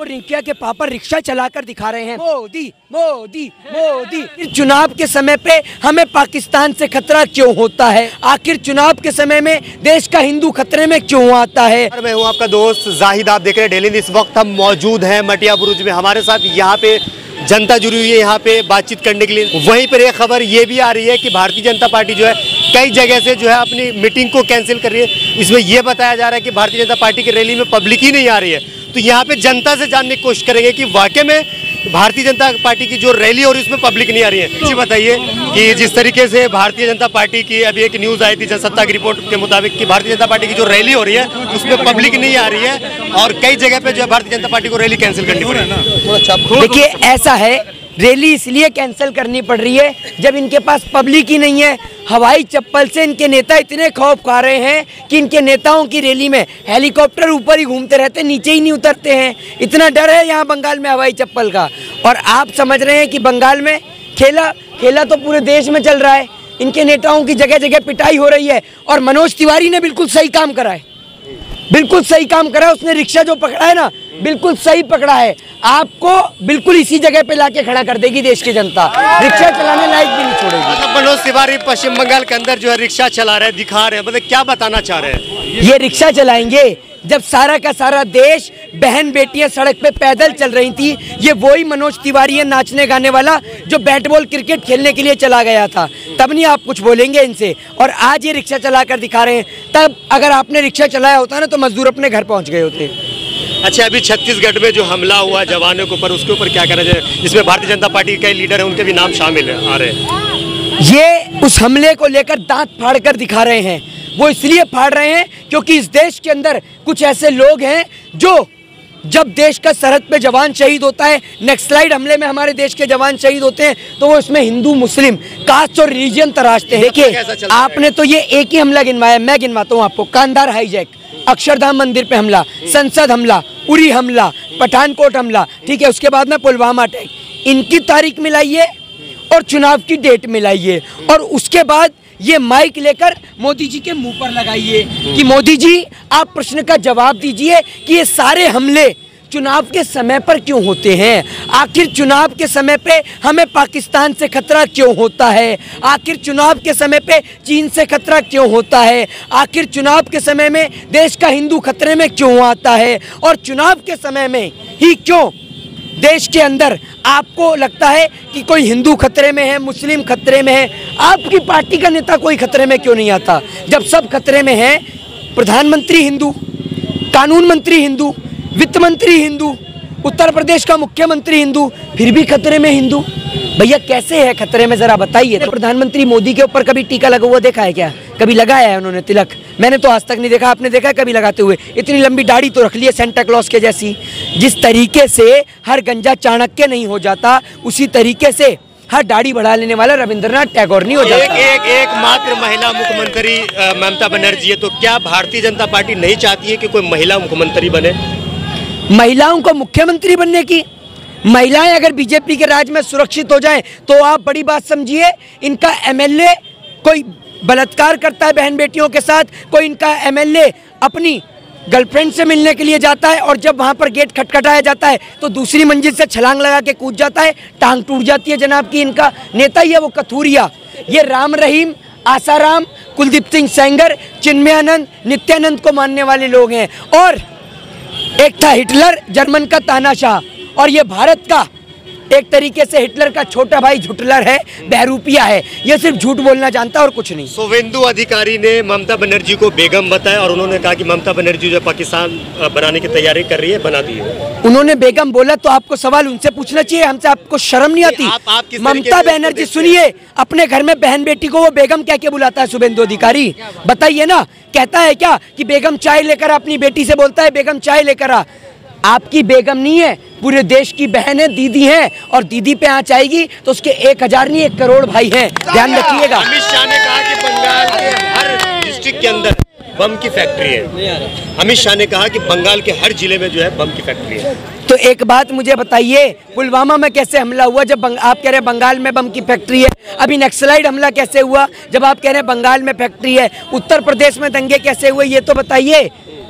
और रिंकिया के पापा रिक्शा चलाकर दिखा रहे हैं मोदी मोदी मोदी। चुनाव के समय पे हमें पाकिस्तान से खतरा क्यों होता है? आखिर चुनाव के समय में देश का हिंदू खतरे में क्यों आता है? मैं हूँ आपका दोस्त जाहिद, आप देख रहे हैं डेली न्यूज़। इस वक्त हम मौजूद हैं मटिया बुरुज में। हमारे साथ यहाँ पे जनता जुड़ी हुई है यहाँ पे बातचीत करने के लिए। वहीं पर एक खबर ये भी आ रही है कि भारतीय जनता पार्टी जो है कई जगह से जो है अपनी मीटिंग को कैंसिल कर रही है। इसमें यह बताया जा रहा है कि भारतीय जनता पार्टी की रैली में पब्लिक ही नहीं आ रही है। तो यहाँ पे जनता से जानने की कोशिश करेंगे कि वाकई में भारतीय जनता पार्टी की जो रैली और उसमें पब्लिक नहीं आ रही है। जी बताइए कि जिस तरीके से भारतीय जनता पार्टी की अभी एक न्यूज़ आई थी जनसत्ता की रिपोर्ट के मुताबिक कि भारतीय जनता पार्टी की जो रैली हो रही है उसमें पब्लिक नहीं आ रही है और कई जगह पे जो है भारतीय जनता पार्टी को रैली कैंसिल करनी पड़ रही है। देखिए, ऐसा है, रैली इसलिए कैंसिल करनी पड़ रही है जब इनके पास पब्लिक ही नहीं है। हवाई चप्पल से इनके नेता इतने खौफ खा रहे हैं कि इनके नेताओं की रैली में हेलीकॉप्टर ऊपर ही घूमते रहते, नीचे ही नहीं उतरते हैं। इतना डर है यहाँ बंगाल में हवाई चप्पल का। और आप समझ रहे हैं कि बंगाल में खेला तो पूरे देश में चल रहा है। इनके नेताओं की जगह जगह पिटाई हो रही है। और मनोज तिवारी ने बिल्कुल सही काम करा है, बिल्कुल सही काम करा है। उसने रिक्शा जो पकड़ा है ना, बिल्कुल सही पकड़ा है। आपको बिल्कुल इसी जगह पे लाके खड़ा कर देगी देश की जनता, रिक्शा चलाने लायक भी नहीं छोड़ेगी। मतलब मनोज तिवारी पश्चिम बंगाल के अंदर जो है रिक्शा चला रहे हैं, दिखा रहे हैं, मतलब क्या बताना चाह रहे हैं? ये रिक्शा चलाएंगे जब सारा का सारा देश बहन बेटियां सड़क पे पैदल चल रही थी। ये वही मनोज तिवारी है नाचने गाने वाला जो बैट बॉल क्रिकेट खेलने के लिए चला गया था। तब नहीं आप कुछ बोलेंगे इनसे। और आज ये रिक्शा चलाकर दिखा रहे हैं। तब अगर आपने रिक्शा चलाया होता ना तो मजदूर अपने घर पहुंच गए होते। अच्छा, अभी छत्तीसगढ़ में जो हमला हुआ जवानों के ऊपर, उसके ऊपर क्या करा जाए? इसमें भारतीय जनता पार्टी के कई लीडर हैं, उनके भी नाम शामिल आ रहे हैं। ये उस हमले को लेकर दांत फाड़ कर दिखा रहे हैं। वो इसलिए फाड़ रहे हैं क्योंकि इस देश के अंदर कुछ ऐसे लोग हैं जो जब देश का सरहद पे जवान शहीद होता है, नक्सलाइट हमले में हमारे देश के जवान शहीद होते हैं, तो वो इसमें हिंदू मुस्लिम कास्ट और रिलीजन तराशते हैं। देखिए, आपने तो ये एक ही हमला गिनवाया, मैं गिनवाता हूँ आपको। कांधार हाईजैक, अक्षरधाम मंदिर पे हमला, संसद हमला, उरी हमला, पठानकोट हमला, ठीक है, उसके बाद में पुलवामा अटैक। इनकी तारीख मिलाइए और चुनाव की डेट मिलाइए और उसके बाद ये माइक लेकर मोदी जी के मुंह पर लगाइए कि मोदी जी आप प्रश्न का जवाब दीजिए कि ये सारे हमले चुनाव के समय पर क्यों होते हैं? आखिर चुनाव के समय पे हमें पाकिस्तान से खतरा क्यों होता है? आखिर चुनाव के समय पे चीन से खतरा क्यों होता है? आखिर चुनाव के समय में देश का हिंदू खतरे में क्यों आता है? और चुनाव के समय में ही क्यों देश के अंदर आपको लगता है कि कोई हिंदू खतरे में है, मुस्लिम खतरे में है? आपकी पार्टी का नेता कोई खतरे में क्यों नहीं आता? जब सब खतरे में हैं, प्रधानमंत्री हिंदू, कानून मंत्री हिंदू, वित्त मंत्री हिंदू, उत्तर प्रदेश का मुख्यमंत्री हिंदू, फिर भी खतरे में हिंदू। भैया कैसे है खतरे में, जरा बताइए। प्रधानमंत्री मोदी के ऊपर कभी टीका लगा हुआ देखा है क्या? कभी लगाया है उन्होंने तिलक? मैंने तो आज तक नहीं देखा। आपने देखा है कभी लगाते हुए? इतनी लंबी दाढ़ी तो रख ली है सेंटा क्लॉज के जैसी। जिस तरीके से हर गंजा चाणक्य नहीं हो जाता, उसी तरीके से हर दाढ़ी बढ़ा लेने वाला रविंद्रनाथ टैगोर नहीं हो जाता। एक मात्र महिला मुख्यमंत्री ममता बनर्जी है, तो क्या भारतीय जनता पार्टी नहीं चाहती है कि कोई महिला मुख्यमंत्री बने? महिलाओं को मुख्यमंत्री बनने की, महिलाएं अगर बीजेपी के राज में सुरक्षित हो जाएं तो आप बड़ी बात समझिए। इनका एमएलए कोई बलात्कार करता है बहन बेटियों के साथ, कोई इनका एमएलए अपनी गर्लफ्रेंड से मिलने के लिए जाता है और जब वहां पर गेट खटखटाया जाता है तो दूसरी मंजिल से छलांग लगा के कूद जाता है, टांग टूट जाती है जनाब की। इनका नेता ही है वो कथूरिया। ये राम रहीम, आसाराम, कुलदीप सिंह सेंगर, चिन्मयानंद, नित्यानंद को मानने वाले लोग हैं। और एक था हिटलर, जर्मन का तानाशाह, और ये भारत का एक तरीके से हिटलर का छोटा भाई झुटलर है, बहरूपिया है। ये सिर्फ झूठ बोलना जानता है और कुछ नहीं। शुभेंदु अधिकारी ने ममता बनर्जी को बेगम बताया और उन्होंने कहा कि ममता बनर्जी जो पाकिस्तान बनाने की तैयारी कर रही है, बना दी है। उन्होंने बेगम बोला तो आपको सवाल उनसे पूछना चाहिए, हमसे आपको शर्म नहीं आती? ममता बनर्जी, सुनिए, अपने घर में बहन बेटी को वो बेगम कह के बुलाता है शुभेंदु अधिकारी? बताइए ना, कहता है क्या कि बेगम चाय लेकर? अपनी बेटी से बोलता है बेगम चाय लेकर आ। आपकी बेगम नहीं है, पूरे देश की बहन है, दीदी है। और दीदी पे आँच आएगी तो उसके 1000 नहीं 1 करोड़ भाई हैं, ध्यान रखिएगा। अमित शाह ने कहा कि बंगाल के हर डिस्ट्रिक्ट के अंदर बम की फैक्ट्री है। अमित शाह ने कहा कि बंगाल के हर जिले में जो है बम की फैक्ट्री है। तो एक बात मुझे बताइए, पुलवामा में कैसे हमला हुआ जब आप कह रहे हैं बंगाल में बम की फैक्ट्री है? अभी नक्सलाइट हमला कैसे हुआ जब आप कह रहे हैं बंगाल में फैक्ट्री है? उत्तर प्रदेश में दंगे कैसे हुए ये तो बताइए।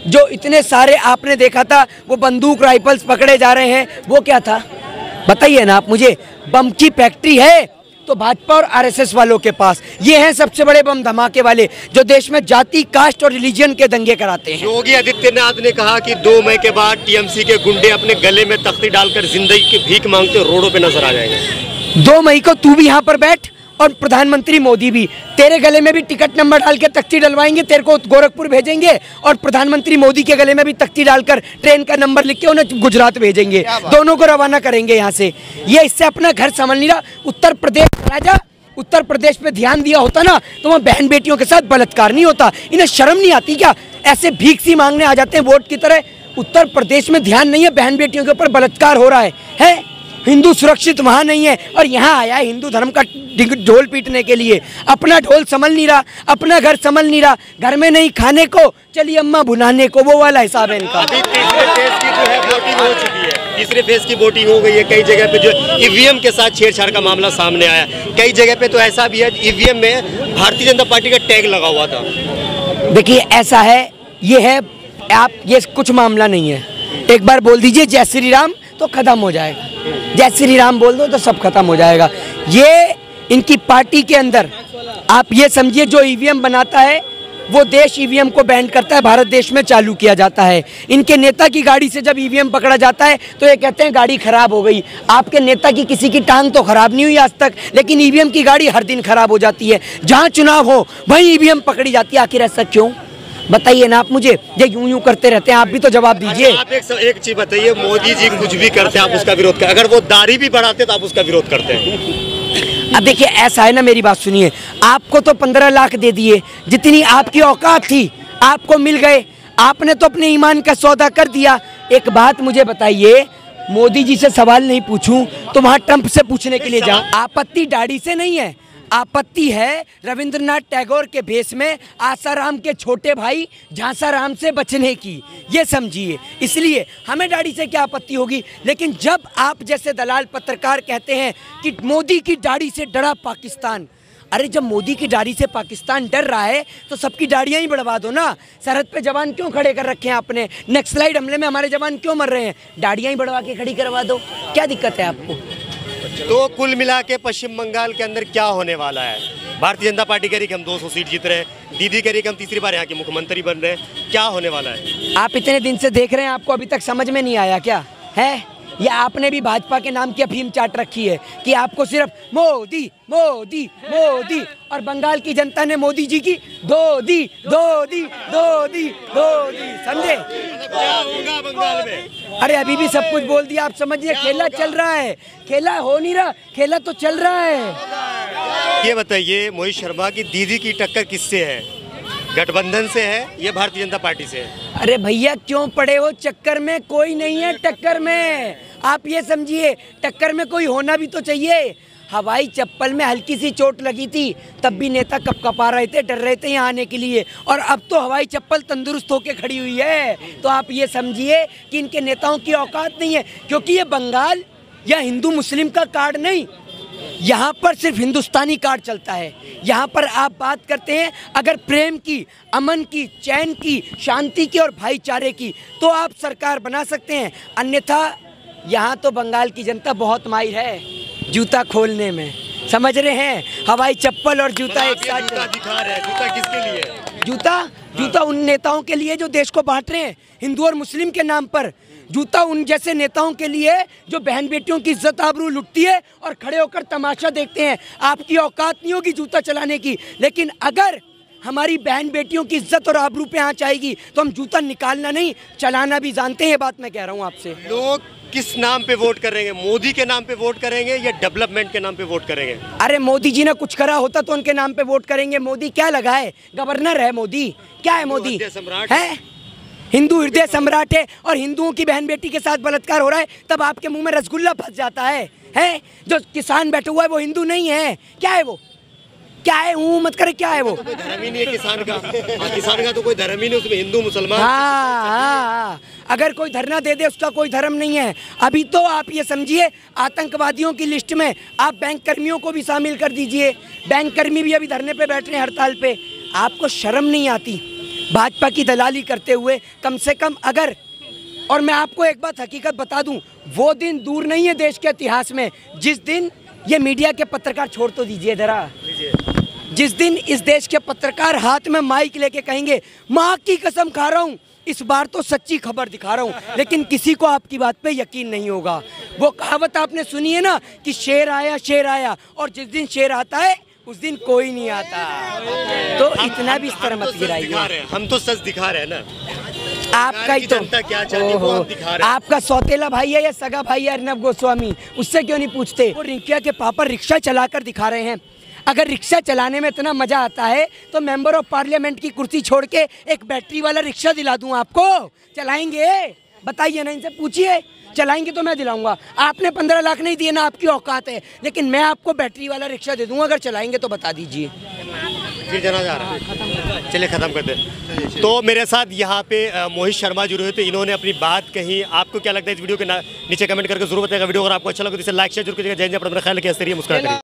जो इतने सारे आपने देखा था वो बंदूक राइफल्स पकड़े जा रहे हैं, वो क्या था बताइए ना आप मुझे। बम की फैक्ट्री है तो भाजपा और आरएसएस वालों के पास, ये हैं सबसे बड़े बम धमाके वाले जो देश में जाति, कास्ट और रिलीजन के दंगे कराते हैं। योगी आदित्यनाथ ने कहा कि 2 मई के बाद टीएमसी के गुंडे अपने गले में तख्ती डालकर जिंदगी की भीख मांगते रोडों पे नजर आ जाएंगे। 2 मई को तू भी यहाँ पर बैठ और प्रधानमंत्री मोदी भी, तेरे गले में भी टिकट नंबर डाल के तख्ती डलवाएंगे, तेरे को गोरखपुर भेजेंगे और प्रधानमंत्री मोदी के गले में भी तख्ती डालकर ट्रेन का नंबर लिख के उन्हें गुजरात भेजेंगे, दोनों को रवाना करेंगे यहाँ से। ये इससे अपना घर संभाल नहीं रहा। उत्तर प्रदेश राजा, उत्तर प्रदेश पे ध्यान दिया होता ना तो वहाँ बहन बेटियों के साथ बलात्कार नहीं होता। इन्हें शर्म नहीं आती क्या? ऐसे भीख सी मांगने आ जाते हैं वोट की तरह। उत्तर प्रदेश में ध्यान नहीं है, बहन बेटियों के ऊपर बलात्कार हो रहा है? हिंदू सुरक्षित वहाँ नहीं है और यहाँ आया है हिंदू धर्म का ढोल पीटने के लिए। अपना ढोल संभल नहीं रहा, अपना घर संभल नहीं रहा, घर में नहीं खाने को चलिए अम्मा भुनाने को, वो वाला हिसाब है इनका। अभी तीसरे फेज की जो है वोटिंग हो चुकी है, तीसरे फेज की वोटिंग हो गई है। कई जगह पे जो ईवीएम के साथ छेड़छाड़ का मामला सामने आया, कई जगह पे तो ऐसा भी है ईवीएम में भारतीय जनता पार्टी का टैग लगा हुआ था। देखिए ऐसा है, ये है आप, ये कुछ मामला नहीं है। एक बार बोल दीजिए जय श्री राम तो खत्म हो जाएगा, जय श्री राम बोल दो तो सब खत्म हो जाएगा। ये इनकी पार्टी के अंदर आप ये समझिए, जो ईवीएम बनाता है वो देश ईवीएम को बैन करता है, भारत देश में चालू किया जाता है। इनके नेता की गाड़ी से जब ईवीएम पकड़ा जाता है तो ये कहते हैं गाड़ी खराब हो गई। आपके नेता की किसी की टांग तो खराब नहीं हुई आज तक, लेकिन ईवीएम की गाड़ी हर दिन खराब हो जाती है। जहाँ चुनाव हो वहीं ईवीएम पकड़ी जाती है। आखिर ऐसा क्यों बताइए ना आप मुझे। ये यूं करते रहते हैं, आप भी तो जवाब दीजिए। आप एक चीज बताइए, मोदी जी कुछ भी करते हैं आप उसका विरोध करते, अगर वो दाढ़ी भी बढ़ाते तो आप उसका विरोध करते हैं। अब देखिए ऐसा है ना, मेरी बात सुनिए, आपको तो 15 लाख दे दिए, जितनी आपकी औकात थी आपको मिल गए, आपने तो अपने ईमान का सौदा कर दिया। एक बात मुझे बताइए, मोदी जी से सवाल नहीं पूछूं तो वहां ट्रंप से पूछने के लिए जाऊं? आपत्ति दाढ़ी से नहीं है, आपत्ति है रविंद्रनाथ टैगोर के भेष में आसाराम के छोटे भाई झांसाराम से बचने की, ये समझिए। इसलिए हमें दाढ़ी से क्या आपत्ति होगी, लेकिन जब आप जैसे दलाल पत्रकार कहते हैं कि मोदी की दाढ़ी से डरा पाकिस्तान, अरे जब मोदी की दाढ़ी से पाकिस्तान डर रहा है तो सबकी दाढ़ियां ही बढ़वा दो ना। सरहद पे जवान क्यों खड़े कर रखे हैं आपने? नक्सलाइट हमले में हमारे जवान क्यों मर रहे हैं? दाढ़ियां ही बढ़वा के खड़ी करवा दो, क्या दिक्कत है आपको? तो कुल मिला के पश्चिम बंगाल के अंदर क्या होने वाला है? भारतीय जनता पार्टी कह रही कि हम 200 सीट जीत रहे हैं, दीदी कह रही कि हम तीसरी बार यहाँ के मुख्यमंत्री बन रहे हैं, क्या होने वाला है? आप इतने दिन से देख रहे हैं, आपको अभी तक समझ में नहीं आया क्या है? या आपने भी भाजपा के नाम की अफीम चाट रखी है कि आपको सिर्फ मोदी मोदी मोदी, और बंगाल की जनता ने मोदी जी की दो दी दो दी दो दी दो दी, समझे? क्या होगा बंगाल में? अरे अभी भी सब कुछ बोल दिया, आप समझिए खेला चल रहा है, खेला हो नहीं रहा, खेला तो चल रहा है। ये बताइए, मोहित शर्मा की दीदी की टक्कर किससे है? गठबंधन से है या भारतीय जनता पार्टी से है? अरे भैया क्यों पड़े हो चक्कर में? कोई नहीं है टक्कर में, आप ये समझिए। टक्कर में कोई होना भी तो चाहिए। हवाई चप्पल में हल्की सी चोट लगी थी तब भी नेता कपकपा रहे थे, डर रहे थे यहाँ आने के लिए, और अब तो हवाई चप्पल तंदुरुस्त होके खड़ी हुई है। तो आप ये समझिए कि इनके नेताओं की औकात नहीं है, क्योंकि ये बंगाल या हिंदू मुस्लिम का कार्ड नहीं, यहाँ पर सिर्फ हिंदुस्तानी कार्ड चलता है। यहाँ पर आप बात करते हैं अगर प्रेम की, अमन की, चैन की, शांति की और भाईचारे की, तो आप सरकार बना सकते हैं। अन्यथा यहाँ तो बंगाल की जनता बहुत माहिर है जूता खोलने में, समझ रहे हैं? हवाई चप्पल और जूता एक साथ दिखा रहे हैं। जूता किसके लिए? जूता उन नेताओं के लिए जो देश को बांट रहे हैं हिंदू और मुस्लिम के नाम पर। जूता उन जैसे नेताओं के लिए जो बहन बेटियों की इज्जत आबरू लुटती है और खड़े होकर तमाशा देखते हैं। आपकी औकात नहीं होगी जूता चलाने की, लेकिन अगर हमारी बहन बेटियों की इज्जत और आबरू पे आँच आएगी तो हम जूता निकालना नहीं चलाना भी जानते हैं। ये बात मैं कह रहा हूँ आपसे। लोग किस नाम पे वोट करेंगे? मोदी के नाम पे वोट करेंगे या डेवलपमेंट के नाम पे वोट करेंगे? अरे मोदी जी ने कुछ करा होता तो उनके नाम पे वोट करेंगे। मोदी क्या लगा है? गवर्नर है मोदी, क्या है मोदी? है हिंदू हृदय सम्राट है, और हिंदुओं की बहन बेटी के साथ बलात्कार हो रहा है तब आपके मुंह में रसगुल्ला फंस जाता है? जो किसान बैठा हुआ है वो हिंदू नहीं है? क्या है वो? क्या है? मत करे, क्या है वो? तो कोई धर्म ही नहीं है किसान का। किसान का तो कोई धर्म ही नहीं, उसमें हिंदू मुसलमान। हाँ, अगर कोई धरना दे दे उसका कोई धर्म नहीं है। अभी तो आप ये समझिए आतंकवादियों की लिस्ट में आप बैंक कर्मियों को भी शामिल कर दीजिए। बैंक कर्मी भी अभी धरने पे बैठ रहे हैं, हड़ताल पे। आपको शर्म नहीं आती? भाजपा की दलाली करते हुए कम से कम अगर, और मैं आपको एक बात हकीकत बता दूं, वो दिन दूर नहीं है देश के इतिहास में जिस दिन ये मीडिया के पत्रकार, छोड़ तो दीजिए जरा, जिस दिन इस देश के पत्रकार हाथ में माइक लेके कहेंगे माँ की कसम खा रहा हूँ इस बार तो सच्ची खबर दिखा रहा हूँ, लेकिन किसी को आपकी बात पे यकीन नहीं होगा। वो कहावत आपने सुनी है ना कि शेर आया, और जिस दिन शेर आता है उस दिन कोई नहीं आता। तो इतना भी इस तरह मत गिराइए। हम तो सच दिखा रहे हैं ना, आपका ही तो जनता क्या चाहती है वो हम दिखा रहे हैं। आपका सौतेला भाई है या सगा भाई है अर्नब गोस्वामी, उससे क्यों नहीं पूछते? वो रिंकिया के पापा रिक्शा चलाकर दिखा रहे हैं। अगर रिक्शा चलाने में इतना मजा आता है तो मेंबर ऑफ पार्लियामेंट की कुर्सी छोड़ के एक बैटरी वाला रिक्शा दिला दूं आपको, चलाएंगे? बताइए ना, इनसे पूछिए, चलाएंगे तो मैं दिलाऊंगा। आपने 15 लाख नहीं दिए ना, आपकी औकात है, लेकिन मैं आपको बैटरी वाला रिक्शा दे दूंगा अगर चलाएंगे तो बता दीजिए। फिर जाना जा रहा है, चलिए खत्म कर दे। तो मेरे साथ यहाँ पे मोहित शर्मा जुड़े हुए थे, इन्होंने अपनी बात कही। आपको क्या लगता है इस वीडियो के नीचे कमेंट करके जरूर बताएगा। वीडियो अगर आपको अच्छा लगे तो इसे लाइक शेयर जरूर कीजिएगा। जय जय, अपना ख्याल रखिए, मुस्कुराते रहिए।